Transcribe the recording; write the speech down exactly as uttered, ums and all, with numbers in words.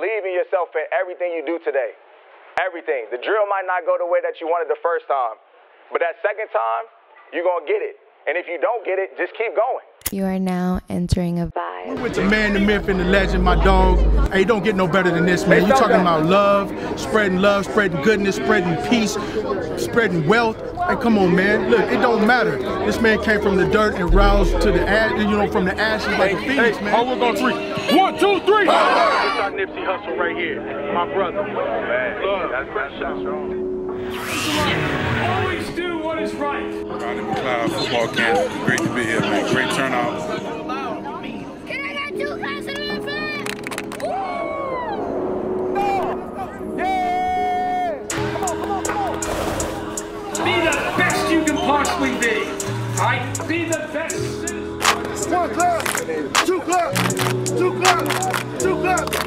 believe in yourself in everything you do today. Everything. The drill might not go the way that you wanted the first time, but that second time, you're going to get it. And if you don't get it, just keep going. You are now entering a vibe. We're with the man, the myth, and the legend, my dog. Hey, don't get no better than this, man. You talking about love, spreading love, spreading goodness, spreading peace, spreading wealth. Hey, come on, man. Look, it don't matter. This man came from the dirt and roused to the ash, you know, from the ashes like a phoenix, man. Oh, we're going three. One, two, three. This is our Nipsey Hussle right here. My brother. Man, love. That's precious. Always do what is right. Rodney Mcleod football camp. Great to be here, man. Great turnout. Can I get two glasses of infant? Yeah! Come on, come on, come on. Be the best you can possibly be. All right? Be the best. One clap, two clap, two clap, two clap.